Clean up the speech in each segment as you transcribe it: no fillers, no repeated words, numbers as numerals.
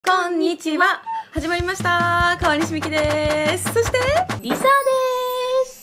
こんにちは。始まりました。川西美希です。そしてリサです。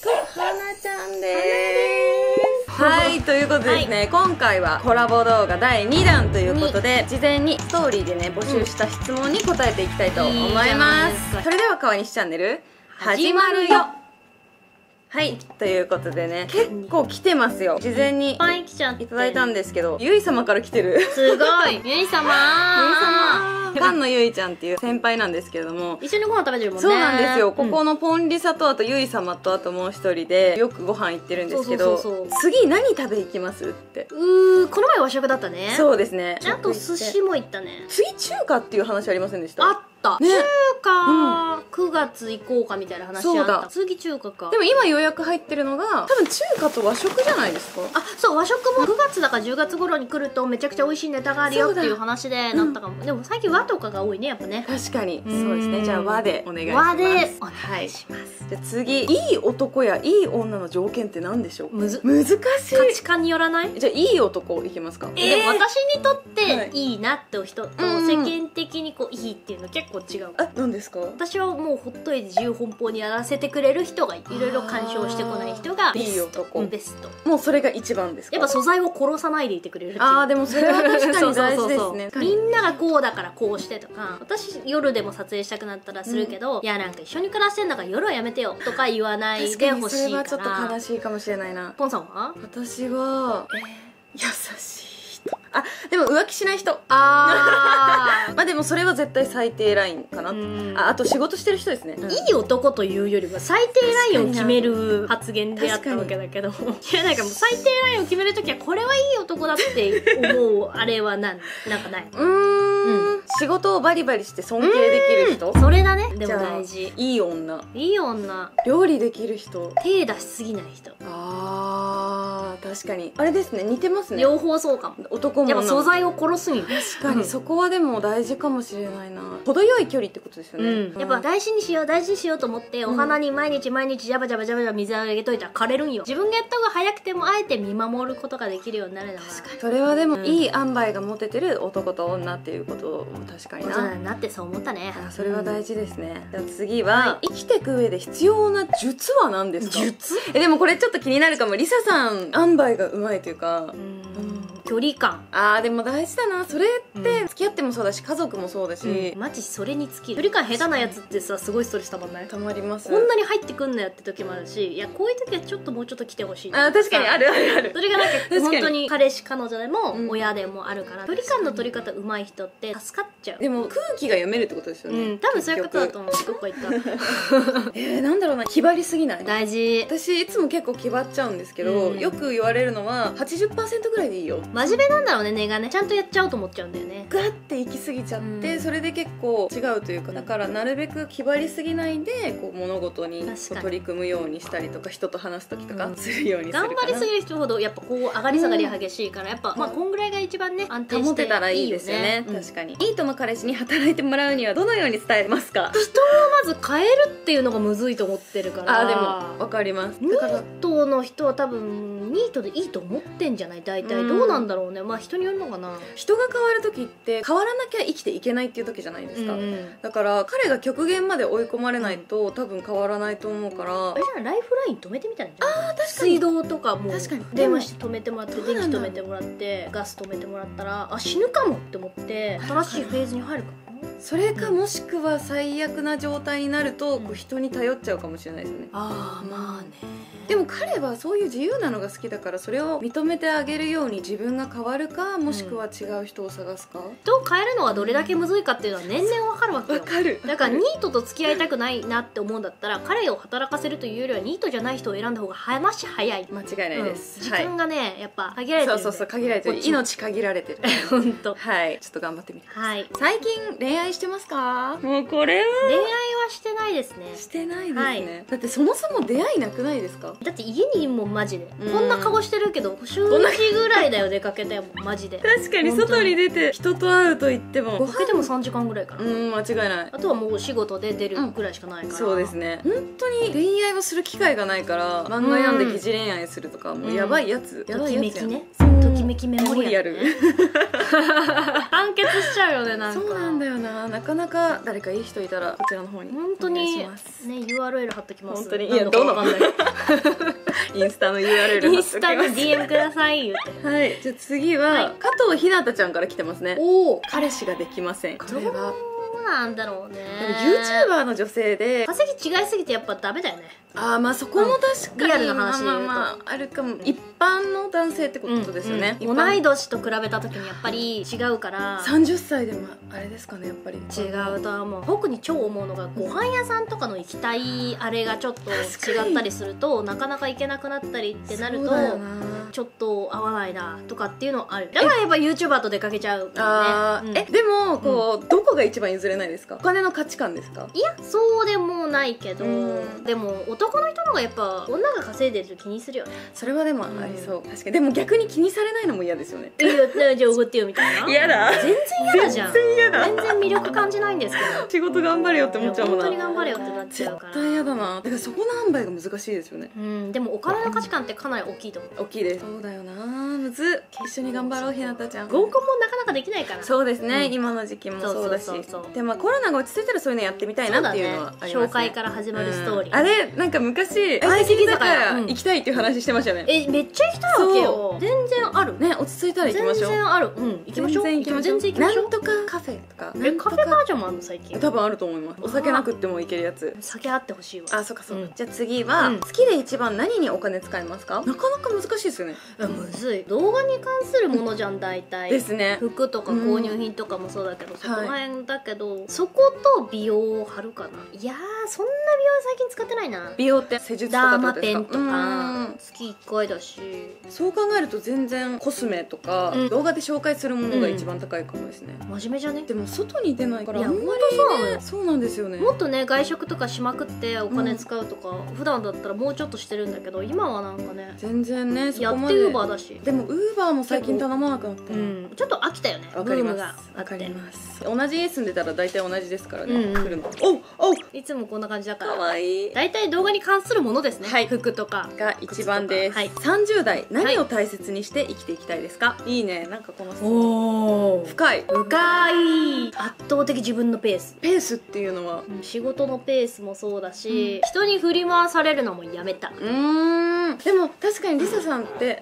はなちゃんです。はい、ということでですね、今回はコラボ動画第2弾ということで、事前にストーリーでね募集した質問に答えていきたいと思います。それでは川西チャンネル始まるよ。はい、ということでね、結構来てますよ。事前にいただいたんですけど、ゆい様から来てる。 すごいゆい様ファンのゆいちゃんっていう先輩なんですけれども、 一緒にご飯食べてるもんね。 そうなんですよ。ここのポンリサとあとゆい様とあともう一人でよくご飯行ってるんですけど、次何食べ行きますって。 この前和食だったね。 そうですね。 あと寿司も行ったね。 次中華っていう話ありませんでした？ あった、ね、中華、9月行こうかみたいな話あった。次中華か。 でも今予約入ってるのが多分中華と和食じゃないですか？ あ、そう、和食も9月だか10月頃に来るとめちゃくちゃ美味しいネタがあるよっていう話でなったかも。でも最近和とかが多いね、やっぱね。 確かにそうですね。じゃあ和でお願いします。 和でお願いします。 じゃあ次、いい男やいい女の条件って何でしょう？難しい。 価値観によらない？ じゃあいい男いきますか？ でも私にとっていいなって人と世間的にこういいっていうの結構違う。 何ですか？ 私はもうほっといて自由奔放にやらせてくれる人がいろいろ干渉してこない人がベスト。ベスト。 もうそれが一番ですか？ やっぱ素材を殺さないでいてくれるっていう。 ああ、でもそれは確かに大事ですね。 みんながこうだからこうしてとか、私夜でも撮影したくなったらするけど、いやなんか一緒に暮らしてんだから夜はやめてよとか言わないでほしいから。 それはちょっと悲しいかもしれないな。 ポンさんは？ 私は優しい人。あ、でも浮気しない人。 まあでもそれは絶対最低ラインかな。あと仕事してる人ですね。 いい男というよりは最低ラインを決める発言であったわけだけど、いやなんかもう最低ラインを決めるときはこれはいい男だって思うあれはなんかない？ 仕事をバリバリして尊敬できる人。 それだね。でも大事。 いい女。 いい女。 料理できる人。 手出しすぎない人。 あー、確かにあれですね、似てますね。 両方そうかも。 男もやっぱ素材を殺すに。 確かにそこはでも大事かもしれないな。程よい距離ってことですよね。 やっぱ大事にしよう大事にしようと思ってお花に毎日ジャバジャバジャバジャバ水あげといたら枯れるんよ。自分がやった方が早くてもあえて見守ることができるようになるのが、 確かにそれはでもいい塩梅が持ててる男と女っていうことも確かにな。 なってそう思ったね。 それは大事ですね。じゃあ次は生きていく上で必要な術は何ですか？術？でもこれちょっと気になるかも。リサさん塩梅がうまいというか、 距離感。 でも大事だな。それって付き合ってもそうだし家族もそうだし、 マジそれに尽きる。距離感下手なやつってさ、すごいストレスたまんない？ たまります。 こんなに入ってくんなよって時もあるし、いやこういう時はちょっともうちょっと来てほしい。 確かにあるあるある。 それがなんか本当に彼氏彼女でも親でもあるから、距離感の取り方うまい人って助かっちゃう。 でも空気が読めるってことですよね。 多分そういうことだと思う。どこ行ったなんだろうな、気張りすぎない？ 大事。 私いつも結構気張っちゃうんですけど、よく言われるのは 80% ぐらいでいいよ。 真面目なんだろうね、根がね。ちゃんとやっちゃおうと思っちゃうんだよね。 ガッて行き過ぎちゃって、それで結構違うというか、だからなるべく気張りすぎないでこう物事に取り組むようにしたりとか、人と話す時とかするようにするかな。 頑張りすぎる人ほどやっぱこう上がり下がり激しいから、やっぱまあこんぐらいが一番ね安定して保てたらいいですよね。確かに。いいとの彼氏に働いてもらうにはどのように伝えますか？ 人をまず変えるっていうのがむずいと思ってるから。 でもわかります。 ニートの人は多分ニートでいいと思ってんじゃない？大体どうなんだろうね。まあ人によるのかな。 人が変わる時って変わらなきゃ生きていけないっていう時じゃないですか。だから彼が極限まで追い込まれないと多分変わらないと思うから、 あれじゃない？ライフライン止めてみたらいいんじゃない？ 確かに。 水道とかも確かに電話して止めてもらって、電気止めてもらって、ガス止めてもらったら死ぬかもって思って新しいフェーズに入るかも。 それかもしくは最悪な状態になるとこう人に頼っちゃうかもしれないですよね。 まあね。 でも彼はそういう自由なのが好きだから、それを認めてあげるように自分が変わるか、もしくは違う人を探すか。 人を変えるのはどれだけむずいかっていうのは年々わかるわけよ。 わかる。 だからニートと付き合いたくないなって思うんだったら、彼を働かせるというよりはニートじゃない人を選んだ方が話早い。 間違いないです。 時間がねやっぱ限られてる。 そう限られてる。命限られてる。 本当。 はい、ちょっと頑張ってみてください。 はい。 最近恋愛してますか？ もうこれは恋愛はしてないですね。 してないですね。だってそもそも出会いなくないですか？ だって家にもマジでこんな顔してるけど週1ぐらいだよ。出かけたよマジで。 確かに外に出て人と会うと言っても出かけても3時間ぐらいかな。 間違いない。 あとはもうお仕事で出るぐらいしかないから。 そうですね。本当に恋愛をする機会がないから、漫画読んで疑似恋愛するとかもうやばいやつ。 ときめきね。とキメキメモリアル、 メ完結しちゃうよね。なんかそうなんだよな。なかなか誰かいい人いたらこちらの方に本当お願いにしますね、 URL 貼っときます。 本当に。い何や、どののかわかんないインスタの URL インスタの貼っときます DM ください言って。 はい、じゃあ次は、 はい加藤ひなたちゃんから来てますね。 おお、 彼氏ができません。これはどうなんだろうね。 でも YouTuber の女性で、 稼ぎ違いすぎてやっぱダメだよね。 ああ、まあそこも確かに、 リアルな話で言うとまああるかも。一般の男性ってことですよね。 同い年と比べた時にやっぱり違うから 30歳でもあれですかね、やっぱり違うとは思う。特に超思うのが、ご飯屋さんとかの行きたいあれがちょっと違ったりするとなかなか行けなくなったりってなると、 そうだよな。 ちょっと合わないなとかっていうのはある。だからやっぱ YouTuber と出かけちゃうからね。 でもこう、どこが一番譲れないですか？お金の価値観ですか？ いや、そうでもないけど、 うんでも男の人の方がやっぱ女が稼いでると気にするよね。 それはでもありそう、確かに。でも逆に気にされないのも嫌ですよね。 いや、じゃあおごってよみたいな。 嫌だ。 全然嫌だじゃん。 全然嫌だ。 全然魅力感じないんですけど。 仕事頑張れよって思っちゃうもんな。 本当に頑張れよってなっちゃうから。 絶対嫌だな。だからそこの塩梅が難しいですよね。 うん、でもお金の価値観ってかなり大きいと思う。 大きいです。そうだよな。むずっ。一緒に頑張ろう、ひなたちゃん。 合コンもなかなかできないから。 そうですね、 うん今の時期もそうだし。 そうそうそうそうでもコロナが落ち着いたらそういうのやってみたいなっていうのはありますね。 紹介から始まるストーリー。 あれなんか昔相席居酒屋行きたいっていう話してましたよね。 めっちゃ行きたいわけよ。全然ある。 ね、落ち着いたら行きましょう。 全然ある。うん、行きましょう。 全然行きましょう。 全然行きましょう。 なんとかカフェとか。 カフェバージョンもあるの最近。 多分あると思います。お酒なくってもいけるやつ。 酒あってほしいわ。 あ、そっかそっか。 うんじゃあ次は、好きで一番何にお金使いますか？なかなか難しいですよね。 むずい。動画に関するものじゃん大体。 ですね。 服とか購入品とかもそうだけど、そこら辺だけど、そこと美容を張るかな。いやー、そんな美容最近使ってないな。 美容って施術とダーマかってことですか？ ペンとか月1回だし。 そう考えると全然コスメとか、動画で紹介するものが一番高いかもですね。 真面目じゃね？ でも外に出ないからいやあんまりね、 ほんとそうなのよそうなんですよね。 もっとね、外食とかしまくってお金使うとか、普段だったらもうちょっとしてるんだけど、今はなんかね、 全然ね、そやってこまで。 ウーバーだし。 でもウーバーも最近頼まなくなった。 ちょっと飽きたよね。 わかりまブームがす。 あってわかります。同じ家住んでたら大体同じですからね。 うんうん来るの。おうおう。 いつもこんな感じだから。 可愛い。 大体動画に関するものですね。 はい服とか。 が一番です。 はい 30代何を大切にして生きていきたいですか？いいね。なんかこのおー。 深い深い。圧倒的自分のペース。 ペースっていうのは。 仕事のペースもそうだし、人に振り回されるのもやめた。 でも確かにリサさんって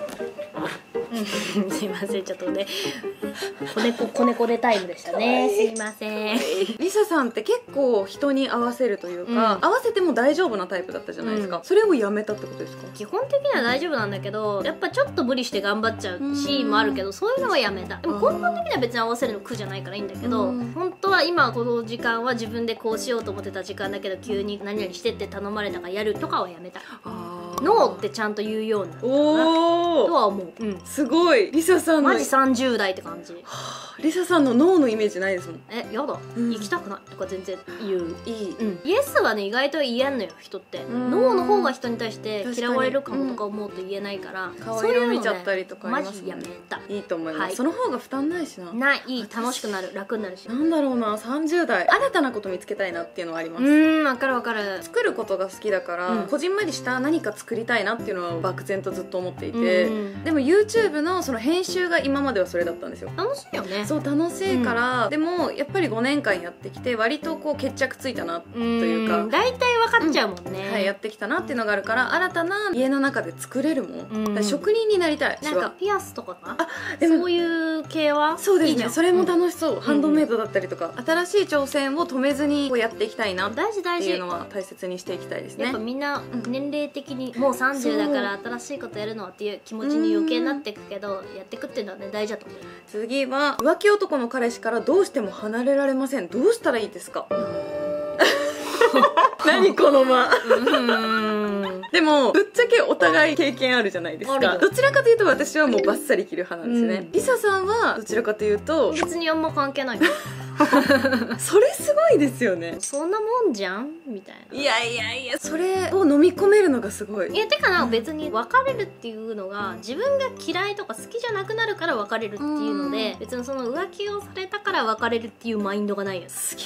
すいません、ちょっとね、子猫でタイムでしたね。すいません。 リサさんって結構人に合わせるというか、合わせても大丈夫なタイプだったじゃないですか、それをやめたってことですか？ 基本的には大丈夫なんだけど、やっぱちょっと無理して頑張っちゃうシーンもあるけど、そういうのはやめた。でも根本的には別に合わせるの苦じゃないからいいんだけど、本当は今この時間は自分でこうしようと思ってた時間だけど、急に何々してって頼まれたからやるとかはやめた。ノーってちゃんと言うようになったかなとは思う。 すごい。リサさんのマジ30代って感じ。 リサさんのノーのイメージないですもん。 やだ、行きたくないとか全然言う。 いい、 イエスはね、意外と言えんのよ人って。ノーの方が人に対して嫌われるかもとか思うと言えないから、 顔色見ちゃったりとかありますマジやめた。 いいと思います、その方が負担ないしな。 いい、楽しくなる、楽になるし。 なんだろうな、30代新たなこと見つけたいなっていうのはあります。 わかるわかる。 作ることが好きだから、こじんまりした何か作りたいなっていうのは漠然とずっと思っていて、でも YouTube のその編集が今まではそれだったんですよ。 楽しいよね。 そう、楽しいから、でもやっぱり5年間やってきて割とこう決着ついたなというか、 大体分かっちゃうもんね、 はい、やってきたなっていうのがあるから、新たな家の中で作れるもん、だから職人になりたい。 なんかピアスとかかな、 でもそういう系はそうですね、 いいじゃん。 それも楽しそう、ハンドメイドだったりとか、新しい挑戦を止めずにこうやっていきたいなって大事大事いうのは大切にしていきたいですね。 やっぱみんな年齢的にもう30だから新しいことやるのはっていう気持ちに余計になっていくけど、やっていくっていうのはね大事だと思う。 次は浮気男の彼氏からどうしても離れられません。どうしたらいいですか？何この間でもぶっちゃけお互い経験あるじゃないですか。どちらかというと私はもうバッサリ切る派なんですね、リサさんはどちらかというと別にあんま関係ないそれすごいですよね。 そんなもんじゃんみたいな。 いやいやいや、それを飲み込めるのがすごい。 いや、てかな、別に別れるっていうのが自分が嫌いとか好きじゃなくなるから別れるっていうので、別にその浮気をされたから別れるっていうマインドがないやつ。 すげえ。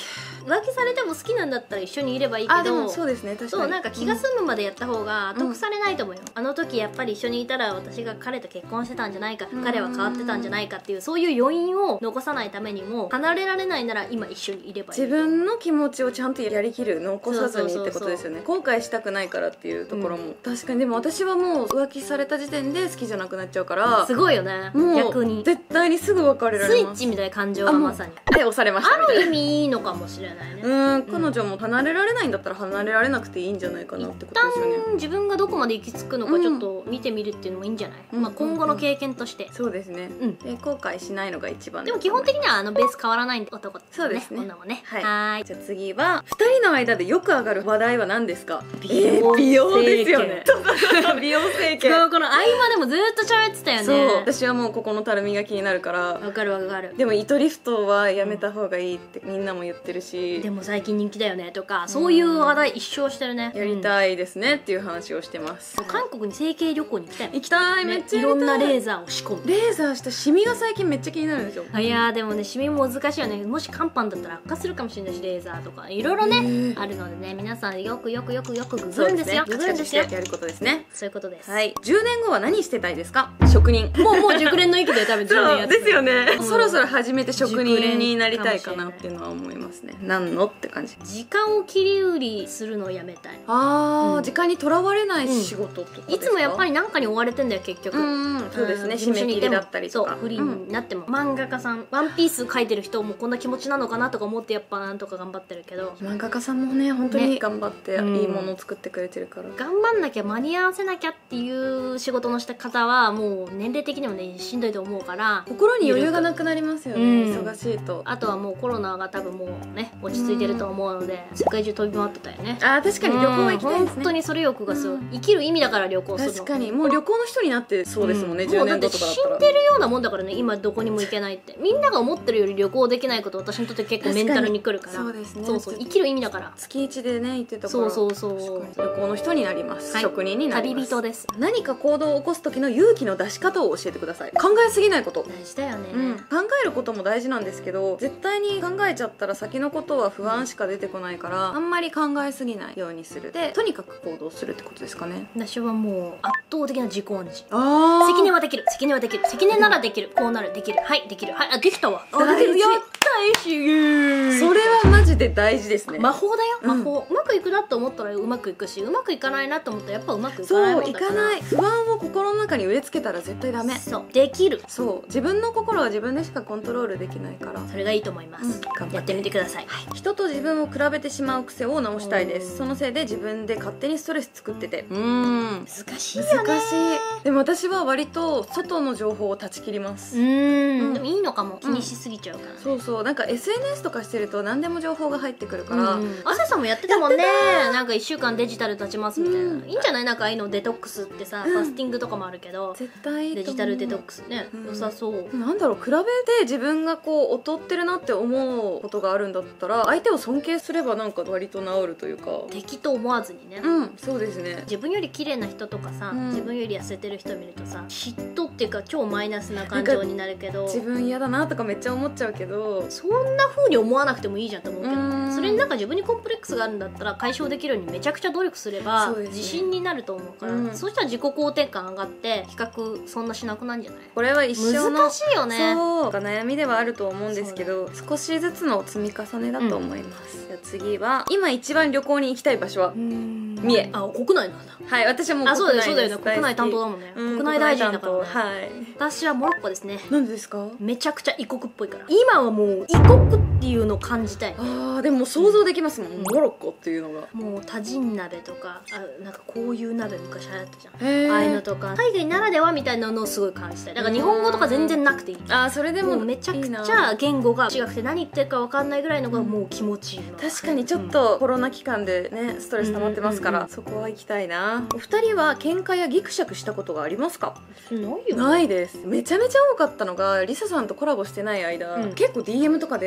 浮気されても好きなんだったら一緒にいればいいけど、 でもそうですね、確かに。 そうなんか気が済むまでやった方が得されないと思うよ、あの時やっぱり一緒にいたら私が彼と結婚してたんじゃないか、彼は変わってたんじゃないかっていう、そういう余韻を残さないためにも、離れられないなら今一緒にいればいい。 自分の気持ちをちゃんとやりきる、残さずにってことですよね。後悔したくないからっていうところも、確かに。でも私はもう浮気された時点で好きじゃなくなっちゃうから、 すごいよね、 もう逆に絶対にすぐ別れられます。 スイッチみたいな感情がまさに押されましたみたいな。 ある意味いいのかもしれないね。 彼女も離れられないんだったら離れられなくていいんじゃないかなってことですよね。 自分がどこまで行き着くのかちょっと見てみるっていうのもいいんじゃない、まあ、今後の経験として、 そうですね、で後悔しないのが一番でも基本的にはベース変わらない男ってそうですね、 女もね。 はい。じゃあ次は2人の間でよく上がる話題は何ですか？ 美容ですよね。美容整形。 この合間でもずっと喋ってたよね。 そう、私はもうここのたるみが気になるから。 わかるわかる。 でも糸リフトはやめた方がいいってみんなも言ってるし、 でも最近人気だよねとか、そういう話題一生してるね。 やりたいですねっていう話をしてます。 韓国に整形旅行に行きたい。 行きたい、めっちゃいろんなレーザーを仕込む。 レーザーしたシミが最近めっちゃ気になるんですよ。 いやでもね、シミも難しいよね。もし肝斑だったら悪化するかもしれないし、レーザーとかいろいろねあるのでね、皆さんよくググるんですよ。ググるんですよ。 やることですね。 そういうことです。 はい。10年後は何してたいですか？職人。 もう熟練の域で多分10年やってですよね。そろそろ始めて職人になりたいかなっていうのは思いますね。何のって感じ。 時間を切り売りするのをやめたい。 時間にとらわれない仕事ってことですか？ いつもやっぱり何かに追われてんだよ結局。 そうですね。締め切りだったりとか。 そう、フリーになっても漫画家さん、ワンピース描いてる人もこんな気持ちなのかなとか思って、やっぱなんとか頑張ってるけど、 漫画家さんもね本当に頑張っていいものを作ってくれてるから、 頑張んなきゃ間に合わせなきゃっていう仕事のした方はもう年齢的にもねしんどいと思うから、 心に余裕がなくなりますよね、忙しいと。 あとはもうコロナが多分もうね落ち着いてると思うので、世界中飛び回ってたよね。 確かに旅行は行きたいですね。 本当にそれ欲がすごい、生きる意味だから旅行するの。 確かにもう旅行の人になってそうですもんね、10年後とかだったら。 もうだって死んでるようなもんだからね、今どこにも行けないって。みんなが思ってるより旅行できないこと、私にとって結構メンタルにくるから。 そうですね。 そうそう、生きる意味だから。 月1でね行ってたから。 そう旅行の人になります、職人になります。 旅人です。 何か行動を起こす時の勇気の出し方を教えてください。考えすぎないこと大事だよね。 考えることも大事なんですけど、絶対に考えちゃったら先のことは不安しか出てこないから、あんまり考えすぎないようにする。でとにかく行動するってことですかね。 私はもう圧倒的な自己暗示。 責責任はできる、責任はできる、責任ならできる、こうなる、できる、はいできる、はいできたわ、 大事。 やったし、 それはマジで大事ですね。 魔法だよ、魔法。うまくいくなと思ったらうまくいくし、うまくいかないなと思ったらやっぱうまくいかないもんだから。 そういかない。不安を心の中に植え付けたら絶対ダメ。 そうできる。 そう自分の心は自分でしかコントロールできないから、 それがいいと思います。やってみてください。 人と自分を比べてしまう癖を直したいです。そのせいで自分で勝手にストレス作ってて、 難しいよね。 難しい。でも私は割と外の情報を断ち切ります。 でもいいのかも、気にしすぎちゃうからね。 そうそう、なんか SNS とかしてると何でも情報が入ってくるから。 朝さんもやってたもんね。なんか1週間デジタル経ちますみたいな。いいんじゃない？なんかああいうのデトックスってさ、ファスティングとかもあるけど、 絶対いいと思う。 デジタルデトックスね、良さそう。 なんだろう、比べて自分がこう劣ってるなって思うことがあるんだったら、相手を尊敬すればなんか割と治るというか。 敵と思わずにね。 そうですね。 自分より綺麗な人とかさ、自分より痩せてる人見るとさ、嫉妬っていうか超マイナスな感情になるけど、 自分嫌だなとかめっちゃ思っちゃうけど、 そんな風に思わなくてもいいじゃんと思うけど、それになんか自分にコンプレックスがあるんだったら解消できるようにめちゃくちゃ努力すれば自信になると思うから、そうしたら自己肯定感上がって比較そんなしなくなんじゃない？ これは一生の難しいよね。 そう悩みではあると思うんですけど、少しずつの積み重ねだと思います。じゃあ次は、今一番旅行に行きたい場所は三重。 国内なんだ。 はい、私はもうそうだよね、国内担当だもんね。国内大臣だからね。 はい。 私はモロッコですね。 なんでですか？ めちゃくちゃ異国っぽいから。今はもう異国っていうのを感じたい。 でも想像できますもん、モロッコっていうのが。 もうタジン鍋とか、なんかこういう鍋昔流行ったじゃん。ああいうのとか海外ならではみたいなのをすごい感じたい。だから日本語とか全然なくていい。 それでもめちゃくちゃ言語が違くて何言ってるか分かんないぐらいのがもう気持ちいいの。 確かにちょっとコロナ期間でねストレス溜まってますから、そこは行きたいな。お二人は喧嘩やギクシャクしたことがありますか？ ないよ。 ないです。めちゃめちゃ多かったのがリサさんとコラボしてない間、結構 DM とかで DM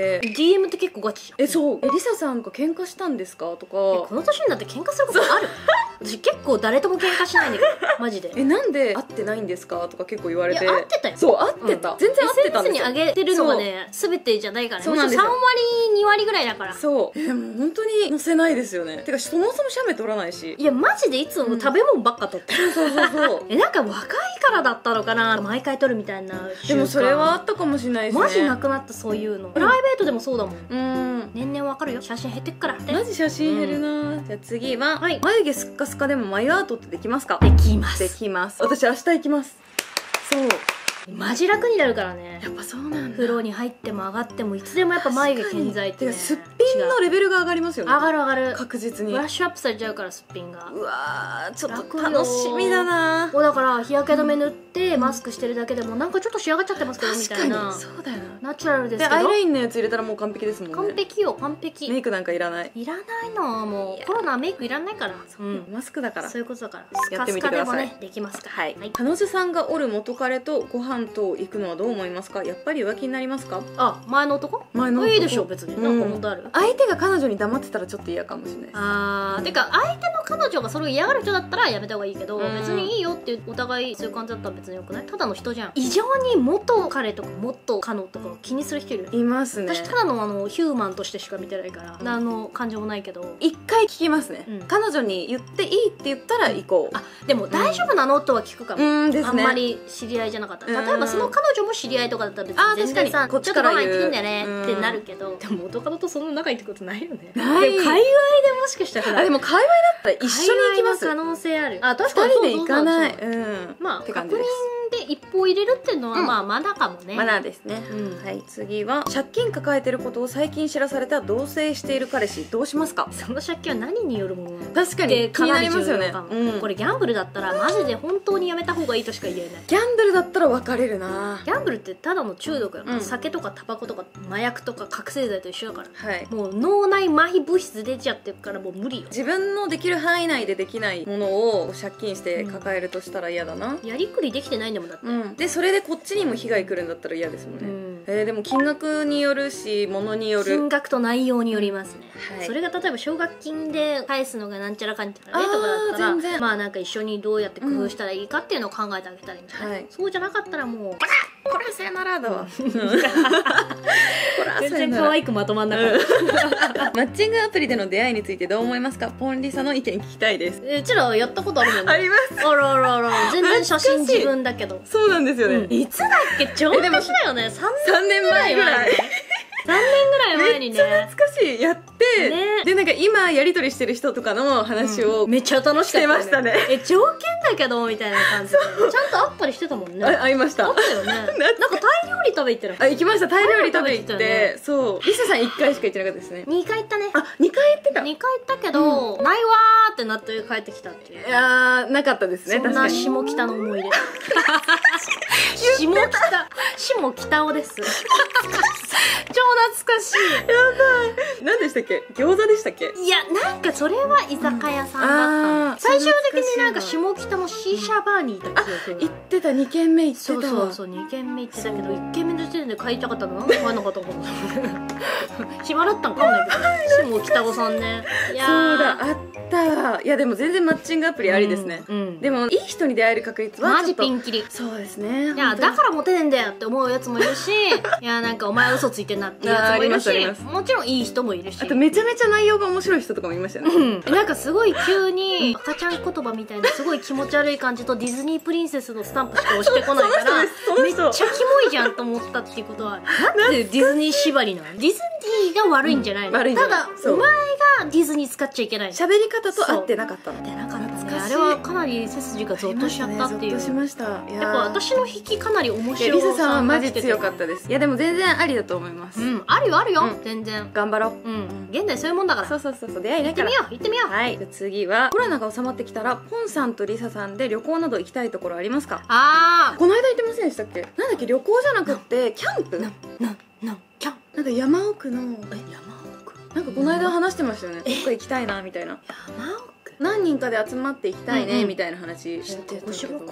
DM って結構ガチじゃん。 そうリサさんが喧嘩したんですかとか、 この年になって喧嘩することある？私結構誰とも喧嘩しないんだけどマジで。 なんで会ってないんですかとか結構言われて。 いや会ってたよ。 そう会ってた、全然会ってたん SNS ですよ。 に上げてるのはね全てじゃないからね。 そうなんですよ。 3割2割ぐらいだから。 そうもう本当に載せないですよね。てかそもそも写メ撮らないし。 いやマジでいつも食べ物ばっか撮ってる、 そうなんか若いからだったのかな、毎回撮るみたいな習慣。 でもそれはあったかもしれないですね。 マジなくなったそういうの。プライベートでもそうだもん。 うん年々わかるよ、写真減ってっから。 マジ写真減るな、じゃあ次は、 はい、 眉毛スッカスカでも眉アートってできますか？ できます。 できます。私明日行きます。そうマジ楽になるからね。 やっぱそうなんだ。 風呂に入っても上がってもいつでもやっぱ眉毛健在ってね。 すっぴんのレベルが上がりますよね。 上がる上がる。 確実にブラッシュアップされちゃうからすっぴんが。 うわーちょっと楽しみだな。 だから日焼け止め塗ってマスクしてるだけでもなんかちょっと仕上がっちゃってますけどみたいな。 そうだよな。 ナチュラルですけど。 でアイラインのやつ入れたらもう完璧ですもんね。 完璧よ完璧。 メイクなんかいらない。 いらないの。もうコロナはメイクいらないから。 マスクだから。 そういうことだから。 やってみてください。 スカスカでもねできますから。 はい。彼女さんがおる元彼とご飯と行くのはどう思いますか？やっぱり浮気になりますか？ あ、前の男？ 前の男。 いいでしょ別に。なんか問題ある？ 相手が彼女に黙ってたらちょっと嫌かもしれないです。 てか相手の彼女がそれを嫌がる人だったらやめた方がいいけど、別にいいよってお互いそういう感じだったら別によくない？ただの人じゃん。異常に元彼とか元カノとかを気にする人いる。 いますね。 私ただのヒューマンとしてしか見てないから何の感情もないけど、 一回聞きますね。彼女に言っていいって言ったら行こう。 あ、でも大丈夫なのとは聞くかも。 ですね。 あんまり知り合いじゃなかった。例えばその彼女も知り合いとかだったら別に全然さ、 こっちからちょっとご飯行ってくんだよねってなるけど、でも元カノとそんな仲いいってことないよね。 ない。 でも界隈でもしかしたら。 でも界隈だったら一緒に行きます。 可能性ある。あ、確かに 2人で行かない。 まあ確認で一歩入れるっていうのはまあマナーかもね。 マナーですね。はい。次は借金抱えてることを最近知らされた同棲している彼氏どうしますか？ その借金は何によるもの？ 確かに気になりますよね。 これギャンブルだったらマジで本当にやめた方がいいとしか言えない。 ギャンブルだったら別れるな。 ギャンブルってただの中毒やから、酒とかタバコとか麻薬とか覚醒剤と一緒だから、もう脳内麻痺物質出ちゃってるからもう無理よ。 自分のできる範囲内でできないものを借金して抱えるとしたら嫌だな。 やりくりできてないんだもんだって。 でそれでこっちにも被害来るんだったら嫌ですもんね。でも金額によるし物による。 金額と内容によりますね。それが例えば奨学金で返すのがなんちゃらかんちゃらねとかだったら、まあなんか一緒にどうやって工夫したらいいかっていうのを考えてあげたらいいんじゃない？そうじゃなかったらもうこれはさよならだわ。 全然可愛くまとまんなかった。 マッチングアプリでの出会いについてどう思いますか？ポンリサの意見聞きたいです。 うちらやったことあるもんね。 あります。 あらあらあら、全然写真自分だけど。 そうなんですよね。 いつだっけ？超昔だよね。3年前ぐらい。 3年ぐらい前にね。 めっちゃ懐かしい。やって、でなんか今やり取りしてる人とかの話をめっちゃ楽しかった。してましたね。 条件だけどみたいな感じで。ちゃんとあったりしてたもんね。 ありました。 あったよね。なんかタイ料理食べ行ってなかった。 行きました。タイ料理食べ行って。そう。リサさん1回しか行ってなかったですね。 2回行ったね。 あ、2回行ってた。 2回行ったけど、ないわーってなって帰ってきたっていう。 いやー、なかったですね。 そんな下北の思い出。下北尾です。超懐かしい。 やばい。何でしたっけ？餃子でしたっけ？ いや、なんかそれは居酒屋さんだった。最終的になんか下北のシーシャバーにいた記憶。 行ってた。2軒目行ってた。 そう2軒目行ってたけど、1軒目の時点で帰りたかったの？帰んなかったかも。暇だったんかもないけど。下北尾さんね。 そうだ、あった。いやでも全然マッチングアプリありですね。でもいい人に出会える確率はマジピンキリ。 そうですね。 いやだからモテねえんだよって思うやつもいるし、いやなんかお前嘘ついてんなっていうやつもいるし、もちろんいい人もいるし、 あとめちゃめちゃ内容が面白い人とかもいましたよね。 なんかすごい急に赤ちゃん言葉みたいなすごい気持ち悪い感じとディズニープリンセスのスタンプしか押してこないからめっちゃキモいじゃんと思ったっていうことは、なんでディズニー縛りなの？ディズニーが悪いんじゃないの？ただお前がディズニー使っちゃいけない。 喋り方と合ってなかったの。 あれはかなり背筋がゾッとしちゃったっていう。 ゾッとしました。 やっぱ私の引きかなり面白い。 リサさんはマジ強かったです。いやでも全然ありだと思います。 あるよあるよ、全然頑張ろう。現代そういうもんだから。 そう出会いないから。 行ってみよう。 はい。次はコロナが収まってきたらポンさんとリサさんで旅行など行きたいところありますか？この間行ってませんでしたっけ？なんだっけ、旅行じゃなくってキャンプ？なんか山奥のなんかこの間話してましたよね。どっか行きたいなみたいな。 山奥？ 何人かで集まって行きたいねみたいな話してたけど。 お城かな。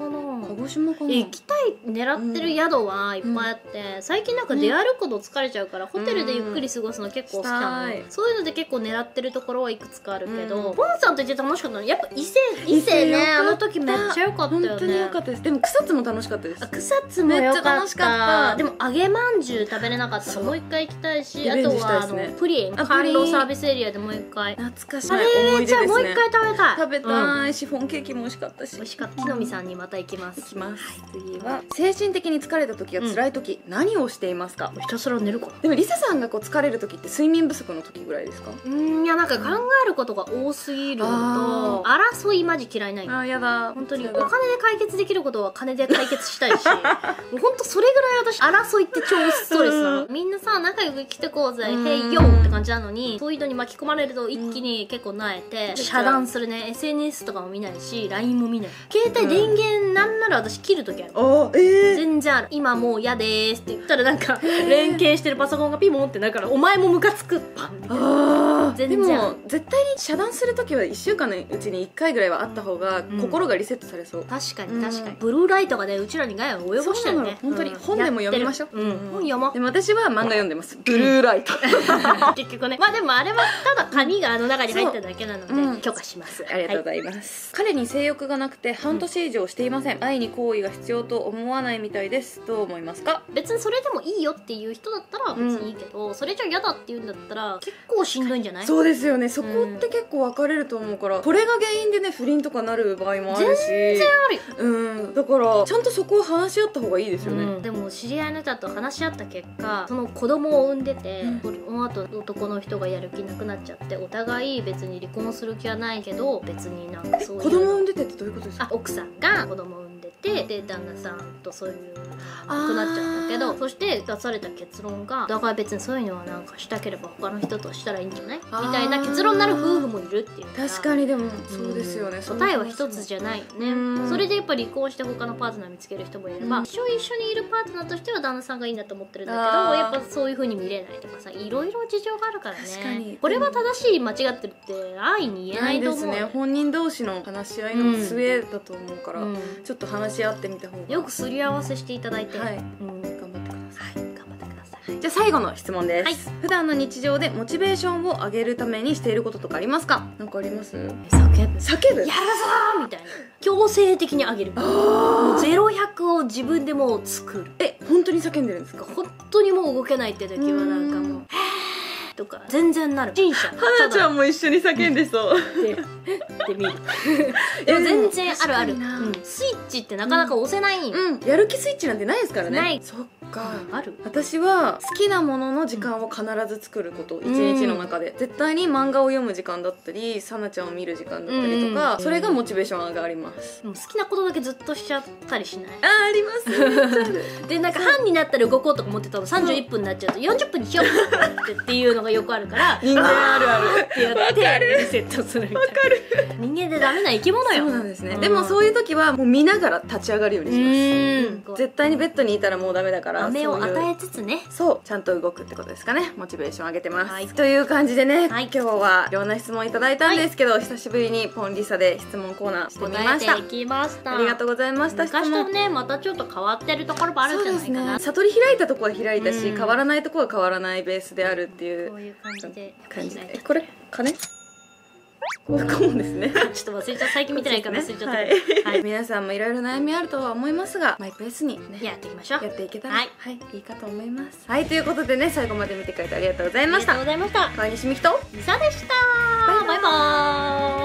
も。 児島かな。 行きたい狙ってる宿はいっぱいあって、最近なんか出歩くの疲れちゃうから、ホテルでゆっくり過ごすの結構好きなの、そういうので結構狙ってるところはいくつかあるけど、ポンさんと行って楽しかったのやっぱ伊勢ね、あの時めっちゃ良かったよね。 本当に良かったです。でも草津も楽しかったです。 草津も良かった。 めっちゃ楽しかった。 でも揚げまんじゅう食べれなかったからもう一回行きたいし、あとはプリンあ甘露サービスエリアでもう一回、 懐かしいあれ思い出ですね。 じゃあもう一回食べたい。シフォンケーキも美味しかったし。 美味しかった。木の実さんにまた行きます。 次は精神的に疲れた時や辛い時、何をしていますか？ ひたすら寝るか。 でもリサさんがこう疲れる時って睡眠不足の時ぐらいですか？ いやなんか考えることが多すぎるのと、争いマジ嫌いない。 あ、やだ。 本当にお金で解決できることは金で解決したいしもう本当それぐらい私争いって超ストレスなの。みんなさ仲良く生きてこうぜ、へいよって感じなのに、そういうのに巻き込まれると一気に結構なえて遮断するね。 SNS とかも見ないし LINE も見ない。携帯電源なんなら私切る時ある。全然ある。今もう嫌でーすって言ったらなんか連携してるパソコンがピモンってなるからお前もムカつくパン。全然。 でも絶対に遮断する時は1週間のうちに1回ぐらいはあった方が心がリセットされそう。 確かに確かに。ブルーライトがねうちらに害を及ぼしてるね。 本当に本でも読みましょう。 本読もう。 でも私は漫画読んでます。ブルーライト。 結局ね。まあでもあれはただ紙があの中に入っただけなので許可します。 ありがとうございます。彼に性欲がなくて半年以上していません。愛に好意が必要と思わないみたいです。どう思いますか？ 別にそれでもいいよっていう人だったら別にいいけど、それじゃ嫌だって言うんだったら結構しんどいんじゃない？ そうですよね。そこって結構分かれると思うから、これが原因でね不倫とかなる場合もあるし、 全然あるよ。 だからちゃんとそこを話し合った方がいいですよね。 でも知り合いの人と話し合った結果、その子供を産んでて、その後男の人がやる気なくなっちゃって、お互い別に離婚する気はないけど、別になんかそういう子供を産んでてってどういうことですか？ 奥さんが子供を産んでて、で旦那さんとそういうなくなっちゃったけど、そして出された結論が、お互い別にそういうのはなんかしたければ他の人としたらいいんじゃないみたいな結論になる夫婦もいるっていうから。 確かに。でもそうですよね。 答えは一つじゃないよね。それでやっぱ離婚して他のパートナー見つける人もいれば、一緒にいるパートナーとしては旦那さんがいいんだと思ってるんだけど、やっぱそういう風に見れないとかさ、いろいろ事情があるからね。 確かに。これは正しい間違ってるって安易に言えないと思う。 ないですね。本人同士の話し合いの末だと思うから、ちょっと話し合ってみた方が。 よくすり合わせしていただいて、 頑張ってください。 頑張ってください。 じゃあ最後の質問です。普段の日常でモチベーションを上げるためにしていることとかありますか？なんかあります？叫ぶやるぞーみたいな、強制的に上げる。もう0-100を自分でもう作る。 本当に叫んでるんですか？ 本当にもう動けないって時はなんかもうとか全然なる。はなちゃんも一緒に叫んでそうで見る。でも全然あるある。スイッチってなかなか押せない。 やる気スイッチなんてないですからね。 ない。 そっか。 ある。 私は好きなものの時間を必ず作ること。一日の中で絶対に漫画を読む時間だったり、さなちゃんを見る時間だったりとか、それがモチベーション上がります。 好きなことだけずっとしちゃったりしない？ あります。 でなんか半になったら動こうとか思ってたの31分になっちゃうと40分にしようっていうのがよくあるから、 人間あるあるってやってリセットするみたいな。人間でダメな生き物よ。 そうなんですね。でもそういう時はもう見ながら立ち上がるようにします。絶対にベッドにいたらもうダメだから、 飴を与えつつね、 そうちゃんと動くってことですかね。モチベーション上げてます。という感じでね、今日はいろんな質問いただいたんですけど、久しぶりにポンリサで質問コーナーしてみました。 答えていきました。 ありがとうございました。 昔とねまたちょっと変わってるところもあるんじゃないかな。 悟り開いたとこは開いたし、変わらないとこは変わらないベースであるっていう、 こういう感じでこれ金こういうかもですね。 ちょっと忘れちゃった。最近見てないから忘れちゃったけど、 皆さんもいろいろ悩みあるとは思いますが、マイペースにねやっていきましょう。 やっていけたらいいかと思います。ということでね、最後まで見てくれてありがとうございました。 ありがとうございました。 川西美希とリサでした。バイバーイ。